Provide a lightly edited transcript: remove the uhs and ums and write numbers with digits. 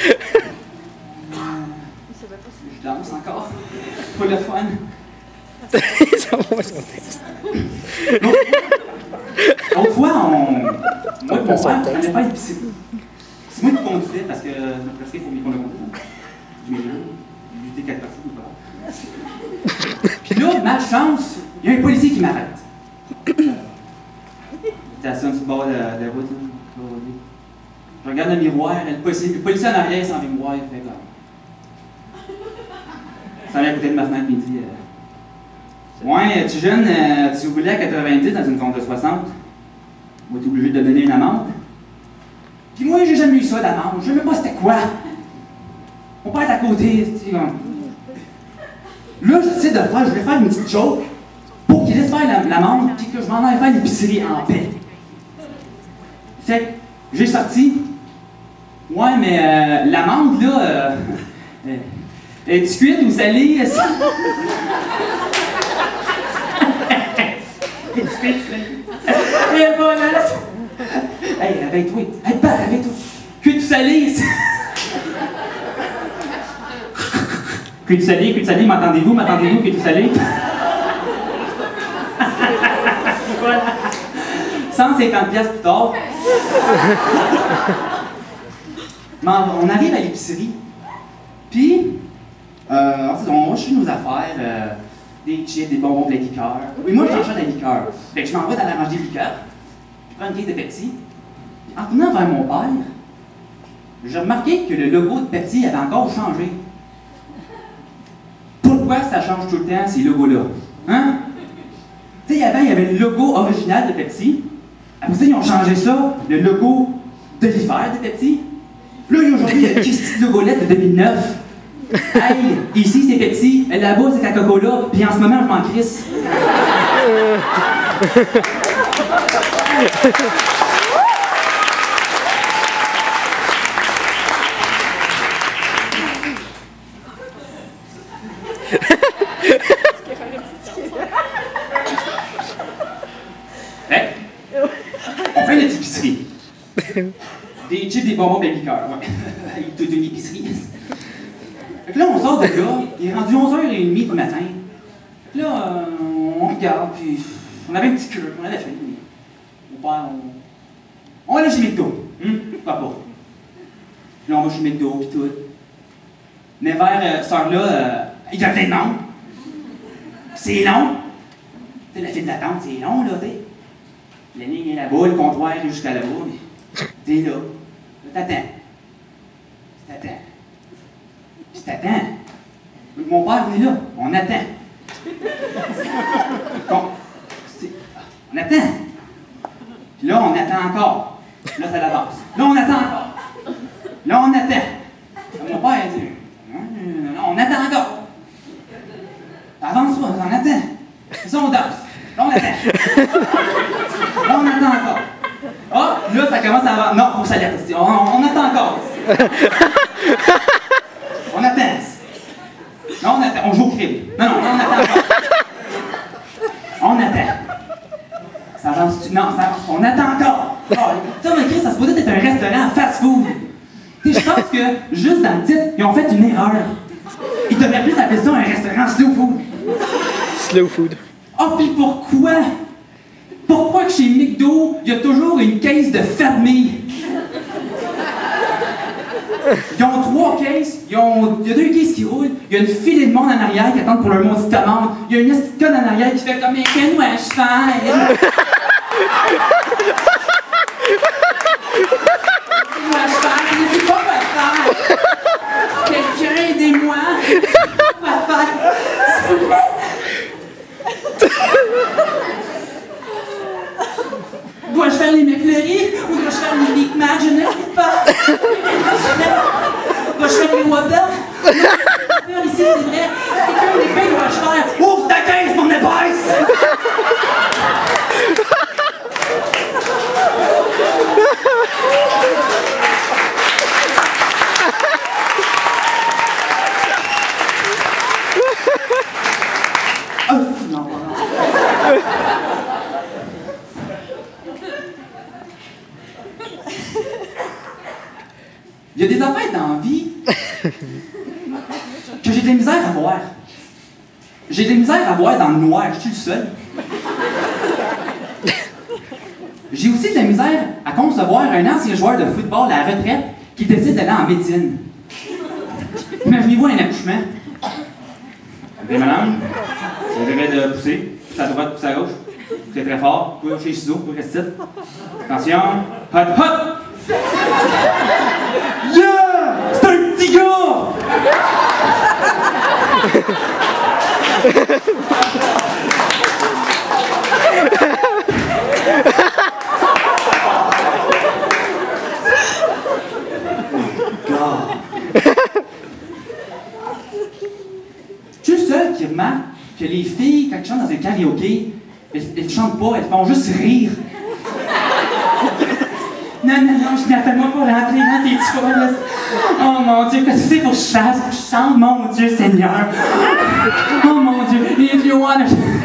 Je danse encore. Pour le fun. Ça va son texte. L'autre fois, moi et mon père, on n'allait pas l'épicerie. C'est moi qui conduisais parce que je me presquais pour mes conduire. Du milieu, lutter 4 personnes ou pas. Puis là, malchance, il y a un policier qui m'arrête. Il stationne sur le bord de la route. Je regarde le miroir, le policier en arrière sans miroir, il fait comme. Ça vient à côté de ma fenêtre, il me dit ouais, tu jeune, tu roulais à 90 dans une compte de 60. Moi, tu es obligé de donner une amende. Puis moi, j'ai jamais eu ça d'amende. Je sais même pas c'était quoi. Mon père est à côté, tu sais. Là, j'essaie de faire, je voulais faire une petite joke pour qu'il laisse faire l'amende, puis que je m'en aille faire l'épicerie en paix. Fait que j'ai sorti. Ouais, mais l'amende, là, est-tu cuite ou salée? Et voilà! Hey, réveille-toi! Hey, pas, réveille-toi! Cuite ou salée? Cuite ou salée, m'entendez-vous, cuite ou salée? Voilà! 150$ plus tard. On arrive à l'épicerie. Puis, on va chez nos affaires, des chips, des bonbons, de la liqueur. Oui, moi, j'en achète de la liqueur. Fait que je m'en vais dans la rangée de liqueur. Je prends une caisse de Pepsi. En tournant vers mon père, j'ai remarqué que le logo de Pepsi avait encore changé. Pourquoi ça change tout le temps, ces logos-là? Hein? Tu sais, avant, il y avait le logo original de Pepsi. Après ça, ils ont changé ça, le logo de l'hiver de Pepsi. Là, aujourd'hui, il y a le petit logo-là de 2009. Hey, ici c'est Pepsi, là-bas c'est Coca-Cola, puis en ce moment je m'en crisse. Hey, on fait notre épicerie. Des chips, des bonbons, des liqueurs, ouais. Toute une épicerie. Fait que là, on sort de là, il est rendu 11h30 le matin. Fait que là, on regarde, puis on avait un petit cœur, on avait faim. Mon père, on va aller chez McDo. Pourquoi pas? Puis là, on va chez McDo, puis tout. Mais vers cette heure-là, il y a plein de monde. C'est long. Tu sais, la file d'attente, c'est long, là, tu sais. La ligne est là-bas, le comptoir est jusqu'à là-bas, mais t'es là. T'attends. T'attends. Puis t'attends. Mon père, on est là. On attend. Bon, on attend. Puis là, on attend encore. Là, ça avance. Là, on attend encore. Là, on attend. Mon père, il dit non, on attend encore. Ça avance pas, on attend. Ça, on danse. Là, on attend. Là, on attend encore. Ah, là, ça commence à avancer. Non, faut que ça l'aide. On attend encore. On attend. Non, on attend. On joue au crime. Non, on attend encore. On attend. Ça avance-tu? Non, ça avance. On attend encore. Oh, ça, mais Chris, ça se posait être un restaurant fast-food. Tu sais, je pense que, juste dans le titre, ils ont fait une erreur. Ils devraient plus appeler ça un restaurant slow food. Slow food. Ah, puis pourquoi? Pourquoi que chez McDo, il y a toujours une caisse de fermé? Ils ont 3 caisses, il y a 2 caisses qui roulent, il y a une filée de monde en arrière qui attendent pour leur maudite commande, il y a une petite conne en arrière qui fait comme « Mais qu'est-ce que je fais? » Je sais pas quoi faire. Quelqu'un, aidez-moi. Quoi faire? S'il vous plaît. Dois-je faire les McFlurry ou dois-je faire les Big Mac? Je ne sais pas. Dois-je faire les Whopper? Ici, c'est vrai. Quelqu'un des pains dois-je faire? Ouvre ta caisse, mon épaisse! Non, il Il y a des affaires dans la vie que j'ai de la misère à voir. J'ai de la misère à voir dans le noir. Je suis le seul. J'ai aussi de la misère à concevoir un ancien joueur de football à la retraite qui décide d'aller en médecine. Imaginez-vous un accouchement. Bien, madame, vous devez de pousser. Poussez à droite, poussez à gauche. Poussez très fort. Poussez chez les ciseaux, poussez restez. Attention. Hop, hop! Yeah! C'est un petit gars! Je suis le seul qui remarque que les filles, quand elles chantent dans un karaoké, elles chantent pas, elles font juste rire. Non, je n'appelle-moi pas rentrer dans tes toilettes. Oh mon Dieu, qu'est-ce que c'est pour que je chante, mon Dieu Seigneur. Oh mon Dieu, if you wanna...